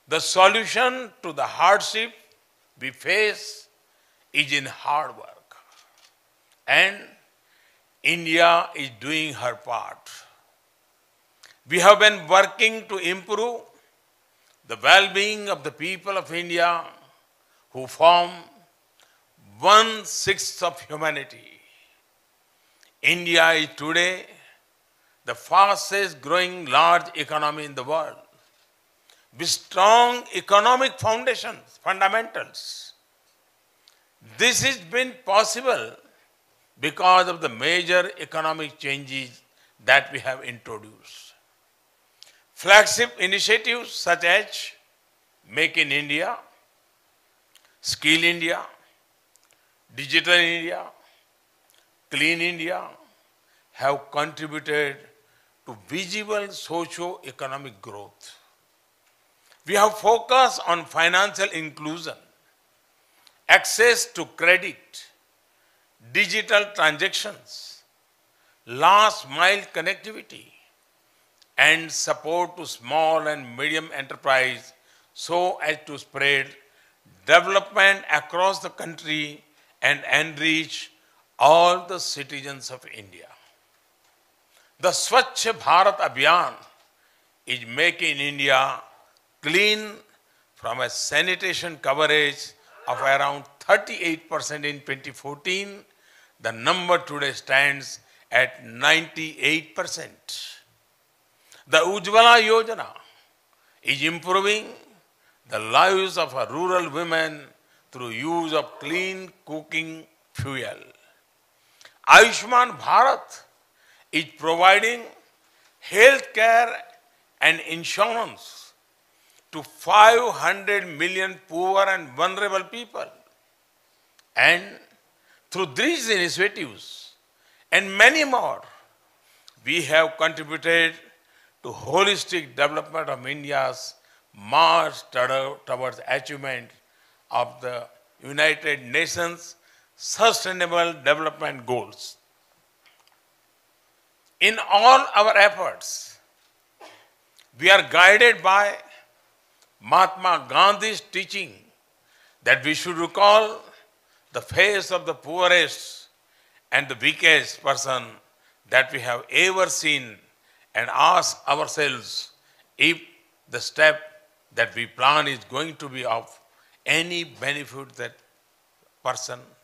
The solution to the hardship we face is in hard work. And India is doing her part. We have been working to improve the well-being of the people of India who form 1/6 of humanity. India is today the fastest growing large economy in the world with strong economic fundamentals. This has been possible because of the major economic changes that we have introduced. Flagship initiatives such as Make in India, Skill India, Digital India, Clean India have contributed to visible socio-economic growth. We have focused on financial inclusion, access to credit, digital transactions, last mile connectivity, and support to small and medium enterprise so as to spread development across the country and enrich all the citizens of India. The Swachh Bharat Abhiyan is making India clean from a sanitation coverage of around 38% in 2014. The number today stands at 98%. The Ujjwala Yojana is improving the lives of our rural women through use of clean cooking fuel. Ayushman Bharat is providing health care and insurance to 500 million poor and vulnerable people. And through these initiatives and many more, we have contributed to holistic development of India's march towards achievement of the United Nations Sustainable Development Goals. In all our efforts, we are guided by Mahatma Gandhi's teaching that we should recall the face of the poorest and the weakest person that we have ever seen and ask ourselves if the step that we plan is going to be of any benefit to that person.